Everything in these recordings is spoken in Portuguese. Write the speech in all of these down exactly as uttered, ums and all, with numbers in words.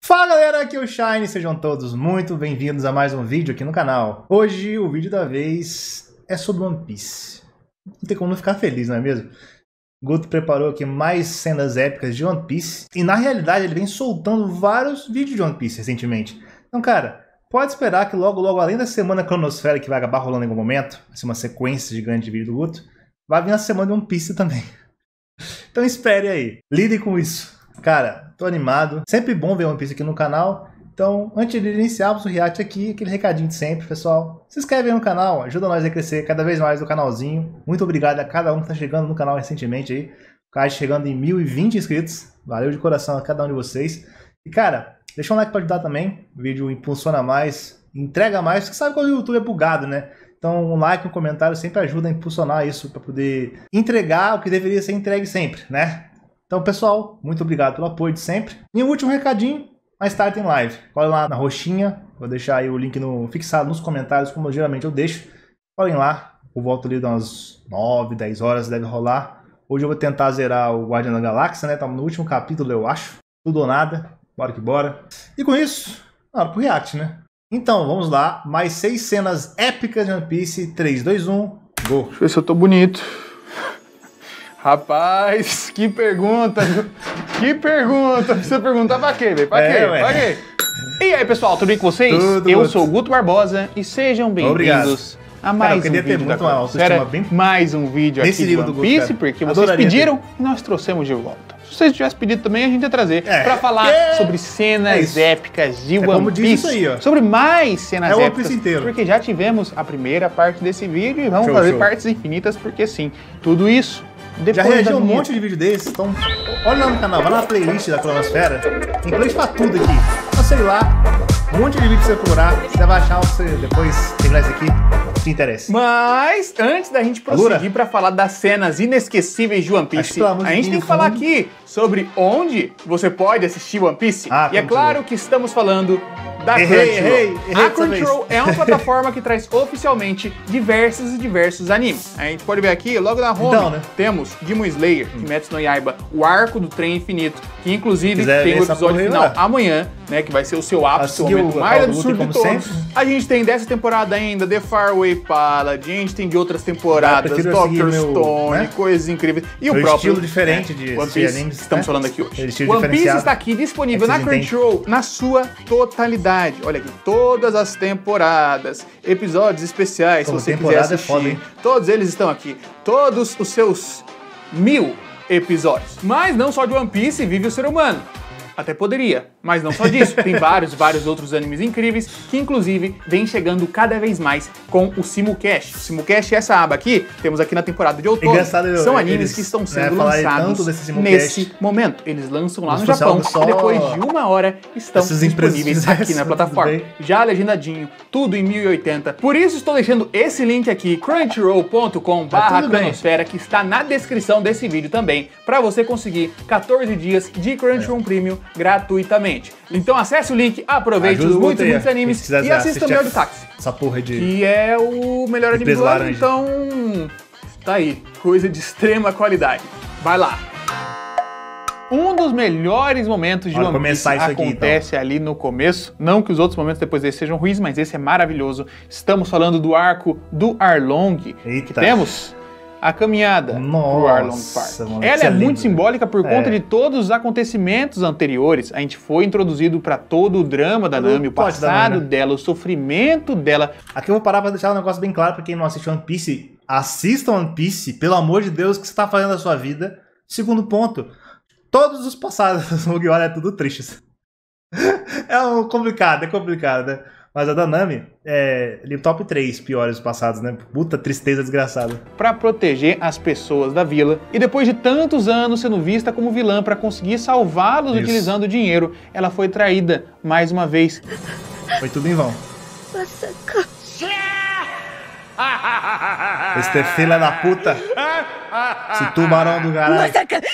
Fala galera, aqui é o Shine, sejam todos muito bem-vindos a mais um vídeo aqui no canal. Hoje o vídeo da vez é sobre One Piece. Não tem como não ficar feliz, não é mesmo? Guto preparou aqui mais cenas épicas de One Piece e na realidade ele vem soltando vários vídeos de One Piece recentemente. Então cara, pode esperar que logo logo, além da semana Cronosfera que vai acabar rolando em algum momento, vai ser uma sequência gigante de vídeo do Guto, vai vir a semana de One Piece também. Então espere aí, lidem com isso. Cara, tô animado. Sempre bom ver One Piece aqui no canal. Então, antes de iniciarmos o react aqui, aquele recadinho de sempre, pessoal. Se inscreve aí no canal, ajuda nós a crescer cada vez mais o canalzinho. Muito obrigado a cada um que tá chegando no canal recentemente aí. O cara chegando em mil e vinte inscritos. Valeu de coração a cada um de vocês. E cara, deixa um like pra ajudar também. O vídeo impulsiona mais, entrega mais. Porque sabe quando o YouTube é bugado, né? Então um like, um comentário sempre ajuda a impulsionar isso, para poder entregar o que deveria ser entregue sempre, né? Então, pessoal, muito obrigado pelo apoio de sempre. E um último recadinho, mais tarde tem live. Colhem lá na roxinha, vou deixar aí o link no, fixado nos comentários, como geralmente eu deixo. Colhem lá, eu volto ali de umas nove, dez horas, deve rolar. Hoje eu vou tentar zerar o Guardião da Galáxia, né? Estamos no último capítulo, eu acho. Tudo ou nada, bora que bora. E com isso, na hora pro react, né? Então, vamos lá, mais seis cenas épicas de One Piece. três, dois, um, go! Deixa eu ver se eu tô bonito. Rapaz, que pergunta, que pergunta, você perguntar pra quê, velho? Pra é, quê? Pra quê? E aí, pessoal, tudo bem com vocês? Tudo eu muito. sou o Guto Barbosa e sejam bem-vindos a mais Cara, eu um queria ter vídeo muito da uma autoestima bem... mais um vídeo Nesse aqui de livro One do Piece, Guto, cara. porque vocês Adoraria pediram ter. e nós trouxemos de volta. Se vocês tivessem pedido também, a gente ia trazer É. pra falar Que? sobre É cenas isso. épicas de É One como Piece. diz isso aí, ó. Sobre mais cenas É o One épicas, Piece inteiro. porque já tivemos a primeira parte desse vídeo e vamos Show, fazer show. partes infinitas, porque sim, tudo isso depois Já reagiu da um vinheta. monte de vídeo desses, então olha lá no canal, vai lá na playlist da Cronosfera, tem playlist pra tudo aqui. Então sei lá, um monte de vídeo pra você procurar, você vai achar o que você depois terminar isso aqui, te interessa. Mas, antes da gente prosseguir para falar das cenas inesquecíveis de One Piece, Acho que a gente tem que falar aqui sobre onde você pode assistir One Piece. Ah, e é como claro dizer. que estamos falando da Errei, Crunchyroll. errei, errei A dessa Crunchyroll vez. é uma plataforma que traz oficialmente diversos e diversos animes. A gente pode ver aqui, logo na home, Então, né? temos Demon Slayer, Kimetsu no Yaiba, o Arco do Trem Infinito, que inclusive Quiser tem ver o essa episódio porra aí, final lá. amanhã, né, que vai ser o seu ápice, o Assim, momento o mais Call of Duty, absurdo de como todos. sempre. A gente tem dessa temporada ainda The Faraway Paladin, a gente tem de outras temporadas, Eu prefiro Doctor seguir meu, Stone, né? coisas incríveis. E o Meu próprio estilo diferente né, de One assistir Piece, animes, que estamos né? falando aqui hoje. Aquele estilo One Piece diferenciado. está aqui disponível É que na vocês entendem. Crunchyroll na sua totalidade. Olha aqui, todas as temporadas, episódios especiais, Pô, se você quiser temporada é assistir. foda, hein? Todos eles estão aqui. Todos os seus mil episódios. Mas não só de One Piece vive o ser humano. Até poderia, mas não só disso. Tem vários, vários outros animes incríveis que, inclusive, vem chegando cada vez mais com o Simulcast. O Simulcast é essa aba aqui, temos aqui na temporada de outono. Engraçado, eu- São animes eles, que estão né, sendo falarem lançados tanto desse Simulcast. nesse momento. Eles lançam lá Como no se fosse Japão algo só- e depois de uma hora estão Essas empresas disponíveis aqui fizessem, na tudo plataforma. bem. Já legendadinho, tudo em mil e oitenta. Por isso estou deixando esse link aqui, crunchyroll ponto com barra tudo bem. cronosfera, que está na descrição desse vídeo também, para você conseguir quatorze dias de Crunchyroll Premium gratuitamente. Então acesse o link, aproveite Ajuda os o muitos, Guto aí, muitos animes quem quiser e assista assistir também a- o de táxi, Essa porra de... que é o melhor anime Empresa do ano, laranja. então tá aí, coisa de extrema qualidade. Vai lá! Um dos melhores momentos de Bora One Piece começar isso aqui, acontece ali no começo. Não que os outros momentos depois desse sejam ruins, mas esse é maravilhoso. Estamos falando do arco do Arlong. Eita. Que temos a caminhada pro Nossa, Arlong Park. mano, Ela isso é é muito lindo. simbólica por É. conta de todos os acontecimentos anteriores. A gente foi introduzido para todo o drama da Todo o Nami, o plot da passado Nami, né? dela, o sofrimento dela. Aqui eu vou parar pra deixar um negócio bem claro pra quem não assiste One Piece. Assista One Piece, pelo amor de Deus, o que você tá fazendo na sua vida. Segundo ponto, todos os passados do Mugiwara é tudo tristes. É um complicado, é complicado, né? Mas a da Nami é ali, top três piores dos passados, né? Puta tristeza desgraçada. Para proteger as pessoas da vila e depois de tantos anos sendo vista como vilã para conseguir salvá-los Isso. utilizando dinheiro, ela foi traída mais uma vez. Foi tudo em vão. Este filho da puta. Esse tubarão do caralho.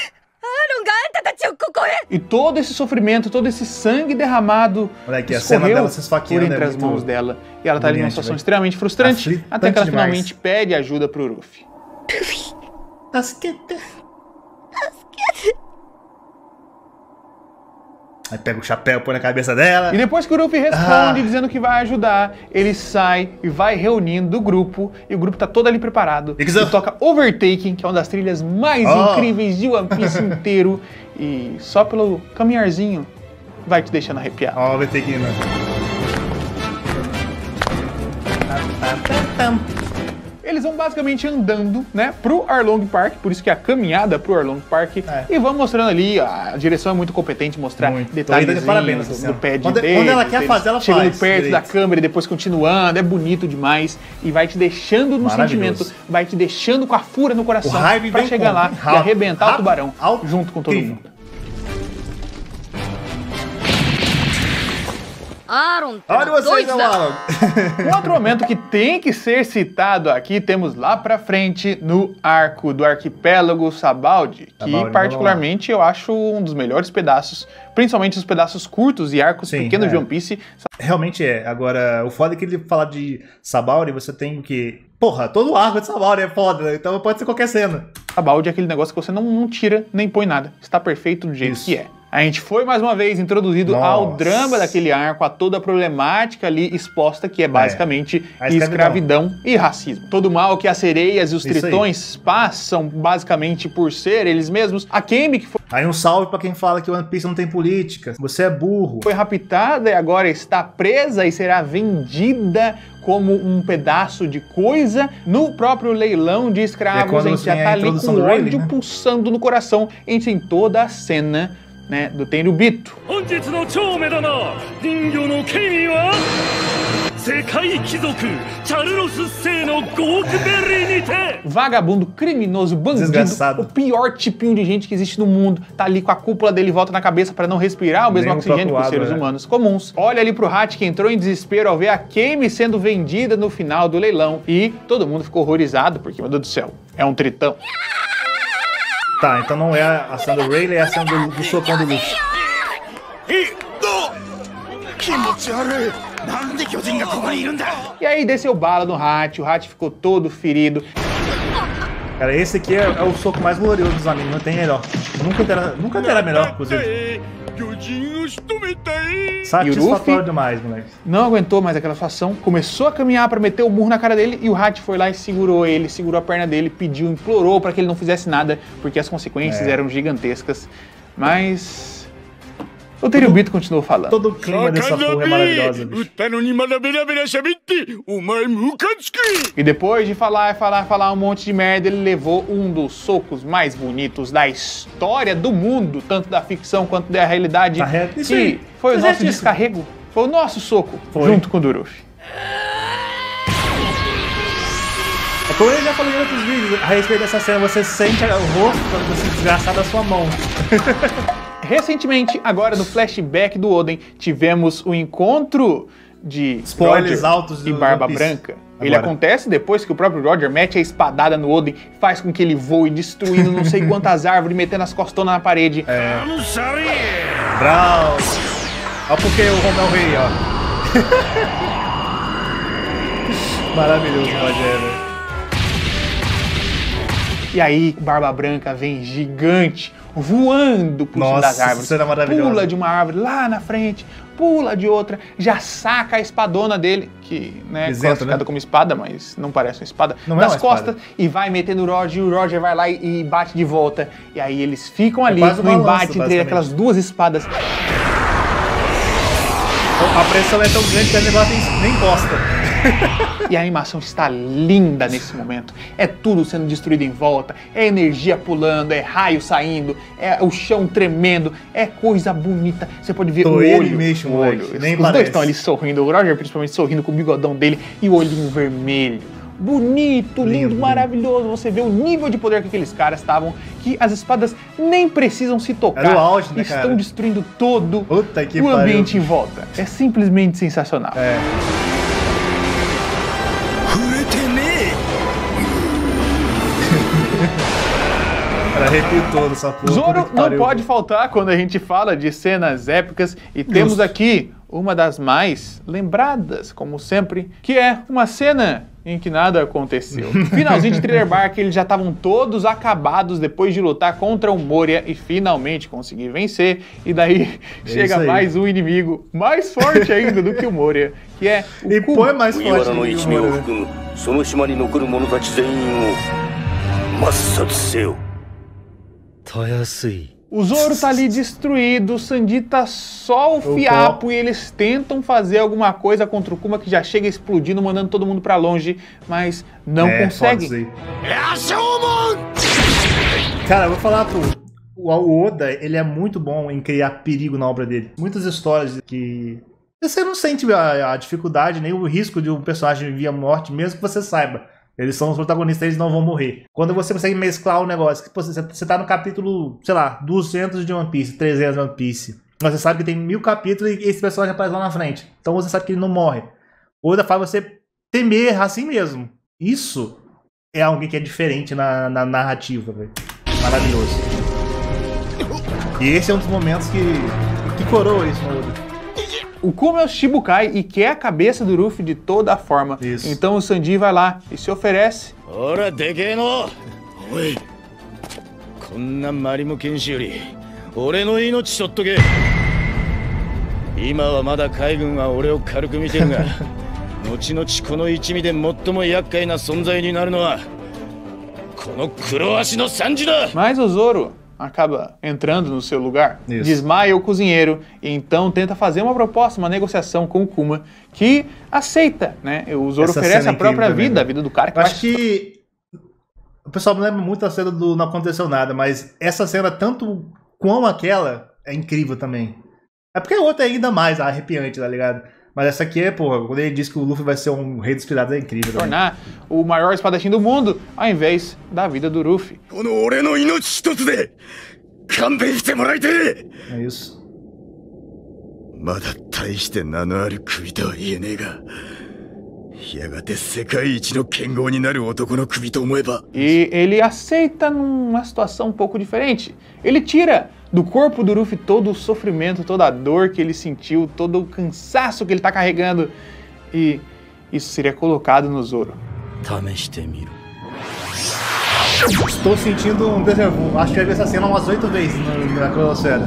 E todo esse sofrimento, todo esse sangue derramado Olha aqui, a cena escorreu dela se esfaqueando por entre é as muito mãos dela. E ela tá ali numa agoniante, situação velho. extremamente frustrante, Aflitante até que ela demais. finalmente pede ajuda pro Ruffy. Aí pega o chapéu, põe na cabeça dela. E depois que o Luffy responde Ah. dizendo que vai ajudar, ele sai e vai reunindo o grupo. E o grupo tá todo ali preparado. Big Zan. E toca Overtaking, que é uma das trilhas mais Oh. incríveis de One Piece inteiro. E só pelo caminharzinho vai te deixando arrepiado. Ó, vai ter que ir, né? Eles vão basicamente andando, né, pro Arlong Park, por isso que é a caminhada pro Arlong Park, É. e vão mostrando ali, a direção é muito competente, mostrar Muito. detalhes Tô ainda de parabéns, do, assim, do ó. pé de Quando- deles, quando ela quer deles fazer, ela chegando faz perto direito. da câmera e depois continuando, é bonito demais, e vai te deixando no Maravilhoso. sentimento, vai te deixando com a fúria no coração, O Harvey pra vem chegar com- lá rápido, e arrebentar rápido, o tubarão alto, junto com todo incrível. mundo. Aaron, Olha você, dois da- Along. Um outro momento que tem que ser citado aqui, temos lá pra frente no arco do arquipélago Sabaldi, que Sabaldi, particularmente eu acho um dos melhores pedaços, principalmente os pedaços curtos e arcos Sim, pequenos é. de One Piece. Realmente é. Agora, o foda é que ele fala de Sabaody, você tem o quê? Porra, todo o arco de Sabaody é foda, né? Então pode ser qualquer cena. Sabaldi é aquele negócio que você não, não tira nem põe nada, está perfeito do jeito Isso. que é. A gente foi mais uma vez introduzido Nossa. ao drama daquele arco, a toda a problemática ali exposta, que é basicamente A escravidão. escravidão e racismo. Todo o mal que as sereias e os Isso aí. tritões passam basicamente por ser eles mesmos. A Kemi, que foi Aí um salve pra quem fala que One Piece não tem política. Você é burro. foi raptada e agora está presa e será vendida como um pedaço de coisa no próprio leilão de É escravos. quando A gente você já tem a tá ali introdução com do o Rayleigh, ódio né? pulsando no coração. A gente tem toda a cena, né, do Tenryubito. 本日の超目玉人魚のケミは世界貴族チャルロス製のゴークベリーにて Vagabundo, criminoso, bandido, Desgraçado. o pior tipinho de gente que existe no mundo. Tá ali com a cúpula dele em volta na cabeça para não respirar o mesmo Nem o oxigênio que os próprio seres água, é. humanos comuns. Olha ali pro Hat, que entrou em desespero ao ver a Kemi sendo vendida no final do leilão. E todo mundo ficou horrorizado, porque, meu Deus do céu, é um tritão. Tá, então não é a cena do Rayleigh, é a cena do, do socão do Luffy. 気持ち悪いなんで巨人がここにいるんだ E aí desceu bala no Hat, o Hat ficou todo ferido. Cara, esse aqui é, é o soco mais glorioso dos animes, não tem melhor. Nunca terá, nunca terá melhor, inclusive. 巨人を仕留めたい Satisfatório Luffy? demais, moleque. Não aguentou mais aquela situação, começou a caminhar para meter o murro na cara dele e o Hat foi lá e segurou ele, segurou a perna dele, pediu, implorou para que ele não fizesse nada, porque as consequências É. eram gigantescas. Mas o Tenryubito continuou falando. Todo o clima dessa porra é maravilhoso, 売っ bicho. たのにまだベラベラ喋ってお前ムカつき E depois de falar, falar, falar um monte de merda, ele levou um dos socos mais bonitos da história do mundo, tanto da ficção quanto da realidade. Tá reto, isso que aí. foi o Tá nosso certíssimo. descarrego, foi o nosso soco, Foi. junto com o do Luffy. É como eu já falei em outros vídeos, a respeito dessa cena, você sente o rosto quando você desgraçar da sua mão. Recentemente, agora no flashback do Oden, tivemos o encontro de Spoilers Roger altos do e Barba One Piece. Branca. Ele Agora. acontece depois que o próprio Roger mete a espadada no Oden, faz com que ele voe, destruindo não sei quantas árvores, metendo as costonas na parede. É. あのシャリ Brau! Olha porque o Romel Rei, ó. Maravilhoso, Rogério. E aí, Barba Branca vem gigante, voando por cima Nossa, das árvores. essa cena maravilhosa. Pula de uma árvore lá na frente, pula de outra, já saca a espadona dele, que né, é Isento, classificada né? como espada, mas não parece uma espada, Não é das uma espada. costas, e vai metendo o Roger, e o Roger vai lá e, e bate de volta. E aí eles ficam ali quase no uma lança, embate entre basicamente. aquelas duas espadas. A pressão é tão grande que o negócio nem, nem encosta. E a animação está linda nesse momento. É tudo sendo destruído em volta, é energia pulando, é raio saindo, é o chão tremendo, é coisa bonita. Você pode ver Tô o ele olho. mexe, o moleque, olho. nem Os parece. dois estão ali sorrindo, o Roger principalmente sorrindo com o bigodão dele e o olhinho vermelho. Bonito, lindo, Lindo, lindo. maravilhoso. Você vê o nível de poder que aqueles caras estavam, que as espadas nem precisam se tocar. Era o auge, né, Estão cara? destruindo todo Puta que o pariu. ambiente em volta. É simplesmente sensacional. É. 触れてね Cara, arrepio todo essa porra. Zoro Puta que não pariu. pode faltar quando a gente fala de cenas épicas e temos Justo. aqui uma das mais lembradas, como sempre, que é uma cena em que nada aconteceu. Finalzinho de Thriller Bark, eles já estavam todos acabados depois de lutar contra o Moria e finalmente conseguir vencer. E daí é chega mais um inimigo mais forte ainda do que o Moria, que é o E Kuma. pô, é mais forte do que o Moria. O Zoro tá ali destruído, o Sanji tá só o fiapo e eles tentam fazer alguma coisa contra o Kuma, que já chega explodindo, mandando todo mundo pra longe, mas não É, conseguem. Cara, eu vou falar pro... O Oda, ele é muito bom em criar perigo na obra dele. Muitas histórias que... Você não sente a, a dificuldade, nem o risco de um personagem vir à morte, mesmo que você saiba. Eles são os protagonistas, eles não vão morrer. Quando você consegue mesclar o negócio, que pô, você, você tá no capítulo, sei lá, duzentos de One Piece, trezentos de One Piece. Mas você sabe que tem mil capítulos e esse personagem aparece lá na frente. Então você sabe que ele não morre. O Oda faz você temer assim mesmo. Isso é alguém que é diferente na, na narrativa, velho. Maravilhoso. E esse é um dos momentos que, que coroa isso no Oda. O Kuma é o Shichibukai e quer a cabeça do Luffy de toda forma. Isso. Então o Sanji vai lá e se oferece. Ora, degueno! Oi! Konna Marimo Kenshi yori, ore no inochi shottoke! Ima wa mada Kaigun wa ore o karuku miteru ga, nochi nochi kono ichimi de mottomo yakkai na sonzai ni naru no wa, kono Kuroashi no Sanji da! Mas o Zoro acaba entrando no seu lugar, Isso. desmaia o cozinheiro e então tenta fazer uma proposta, uma negociação com o Kuma, que aceita, né? O Zoro Essa oferece cena a é própria incrível vida, também, a vida do cara que Eu vai... acho que o pessoal não lembra muito da cena do Não Aconteceu Nada, mas essa cena, tanto como aquela, é incrível também. É porque a outra é ainda mais arrepiante, tá ligado? Mas essa aqui é, porra, quando ele diz que o Luffy vai ser um rei dos piratas, é incrível também. tornar o maior espadachim do mundo, ao invés da vida do Luffy. Kono ore no inochi hitotsu de, kanben shite moraite! É isso. Mada taishite nano aru kubi to wa ienee ga, yagate sekai ichi no kengou ni naru otoko no kubi to omoeba. E ele aceita numa situação um pouco diferente. Ele tira do corpo do Luffy todo o sofrimento, toda a dor que ele sentiu, todo o cansaço que ele tá carregando. E isso seria colocado no Zoro. Tameshite miro. Estou sentindo um déjà vu. Acho que já vi essa cena umas oito vezes na, na Crosfera.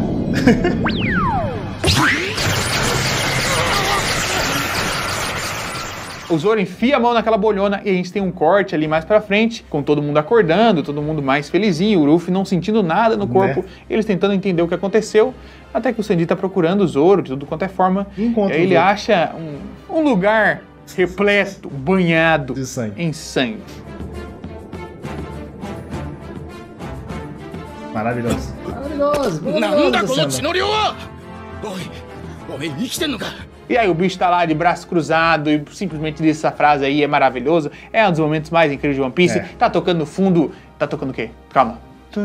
O Zoro enfia a mão naquela bolhona e a gente tem um corte ali mais pra frente, com todo mundo acordando, todo mundo mais felizinho, o Luffy não sentindo nada no corpo, Né? eles tentando entender o que aconteceu, até que o Sanji tá procurando o Zoro de tudo quanto é forma, e Encontra aí o ele Zoro. acha um, um lugar repleto, banhado De sangue. em sangue. Maravilhoso. Maravilhoso. Nanda essa kono cena. chi no ryou wa! Oi, ome ikite no ka? E aí o bicho tá lá de braço cruzado e simplesmente diz essa frase aí, é maravilhoso, é um dos momentos mais incríveis de One Piece, É. tá tocando no fundo, tá tocando o quê? Calma.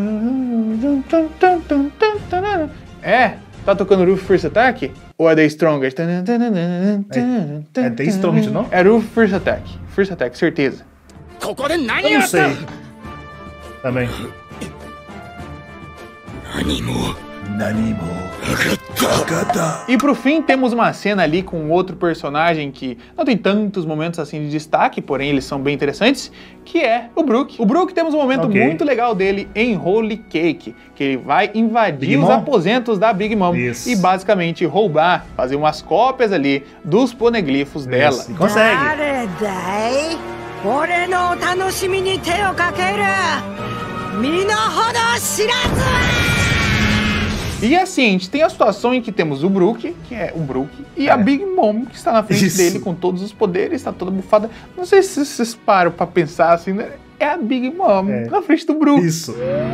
É, tá tocando Luffy First Attack? Ou é The Strongest? É, é The Strongest, não? É Luffy First Attack, First Attack, certeza. Koko de nani Eu não yatta? sei. Também. Nani mo Nanimo. E pro fim temos uma cena ali com outro personagem que não tem tantos momentos assim de destaque, porém eles são bem interessantes, que é o Brook. O Brook temos um momento Ok. muito legal dele em Holy Cake, que ele vai invadir Big os Mom? aposentos da Big Mom Isso. e basicamente roubar, fazer umas cópias ali dos poneglifos dela. Isso. E consegue. 誰だい俺のお楽しみに手をかける身の程知らず E assim, a gente tem a situação em que temos o Brook, que é o Brook, e a Big Mom, que está na frente Isso. dele com todos os poderes, está toda bufada. Não sei se vocês param pra pensar assim, né? É a Big Mom É. na frente do Brook. Isso.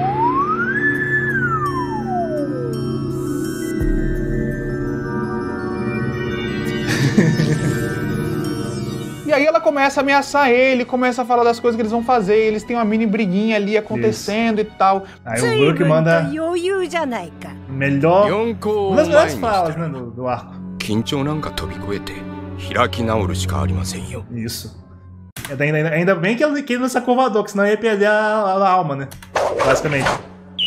E aí ela começa a ameaçar ele, começa a falar das coisas que eles vão fazer, eles têm uma mini briguinha ali acontecendo e tal. Aí 随 o Brook 分と manda 余裕じゃないか melhor. 四校を Uma das 前 melhores に falas, して né, do, do arco. 緊張なんか飛び越えて開き直るしかありませんよ。 Isso. Ainda, ainda, ainda bem que ele, que ele não sacou o voador, que senão ia perder a, a alma, né? Basicamente.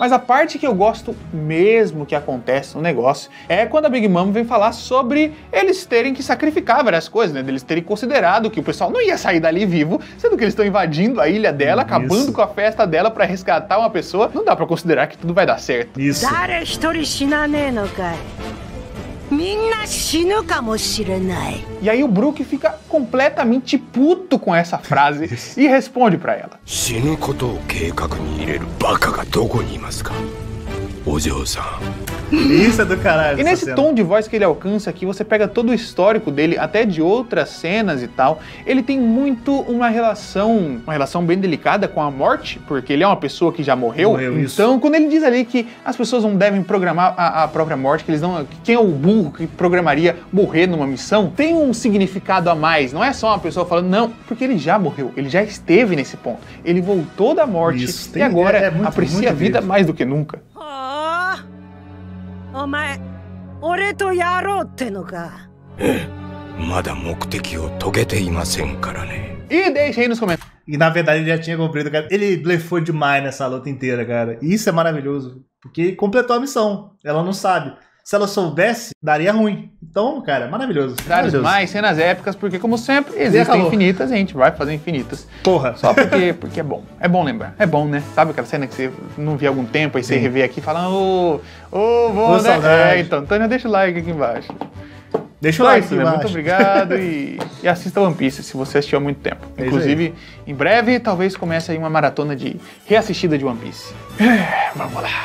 Mas a parte que eu gosto mesmo que acontece no negócio é quando a Big Mom vem falar sobre eles terem que sacrificar várias coisas, né? Eles terem considerado que o pessoal não ia sair dali vivo, sendo que eles estão invadindo a ilha dela, Isso. acabando com a festa dela pra resgatar uma pessoa. Não dá pra considerar que tudo vai dar certo. Isso. 誰一人死なねえのかい。みんな死ぬかもしれない。 E aí o Brook fica completamente puto com essa frase e responde pra ela. 死ぬことを計画に入れるバカがどこにいますかお嬢さん Isso é do caralho. E essa nesse cena. tom de voz que ele alcança aqui, você pega todo o histórico dele, até de outras cenas e tal. Ele tem muito uma relação, uma relação bem delicada com a morte, porque ele é uma pessoa que já morreu. Morreu, isso. Então, quando ele diz ali que as pessoas não devem programar a, a própria morte, que eles não, quem é o burro que programaria morrer numa missão, tem um significado a mais. Não é só uma pessoa falando não, porque ele já morreu, ele já esteve nesse ponto. Ele voltou da morte Isso, e tem- agora é- é muito- aprecia muito a vida mesmo. mais do que nunca. はあ、お前俺とやろうってのか。 まだ目的を遂げていませんからね E deixa aí nos comentários. E na verdade ele já tinha cumprido, cara. Ele blefou demais nessa luta inteira, cara. E isso é maravilhoso. Porque completou a missão. Ela não sabe. Se ela soubesse, daria ruim. Então, cara, maravilhoso. Vários maravilhoso. mais cenas épicas, porque como sempre, existem acabou. infinitas e a gente vai fazer infinitas. Porra. Só porque, porque é bom. É bom lembrar. É bom, né? Sabe aquela cena que você não via há algum tempo, aí você Sim. revê aqui e fala, ô, ô, bom, Ô, né? saudade. É, então, Tânia, deixa o like aqui embaixo. Deixa o Só like isso, aqui né? embaixo. Muito obrigado e, e assista One Piece se você assistiu há muito tempo. É isso Inclusive, em breve, talvez comece aí uma maratona de reassistida de One Piece. É, vamos lá.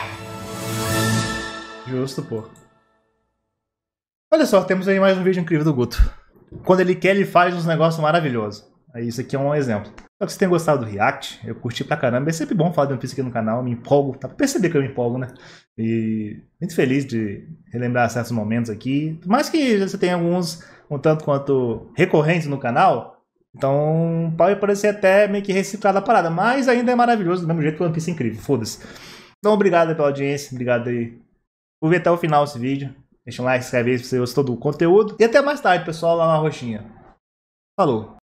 Justo, pô. Olha só, temos aí mais um vídeo incrível do Guto. Quando ele quer, ele faz uns negócios maravilhosos. Aí isso aqui é um exemplo. Espero que vocês tenham gostado do react. Eu curti pra caramba. É sempre bom falar de One Piece aqui no canal. Me empolgo. Dá pra perceber que eu me empolgo, né? E muito feliz de relembrar certos momentos aqui. Por mais que você tenha alguns um tanto quanto recorrentes no canal, então pode parecer até meio que reciclado a parada. Mas ainda é maravilhoso, do mesmo jeito que o One Piece é incrível. Foda-se. Então obrigado aí pela audiência. Obrigado aí por ver até o final esse vídeo. Deixa um like, se inscreve aí se você gostou do conteúdo. E até mais tarde, pessoal, lá na roxinha. Falou!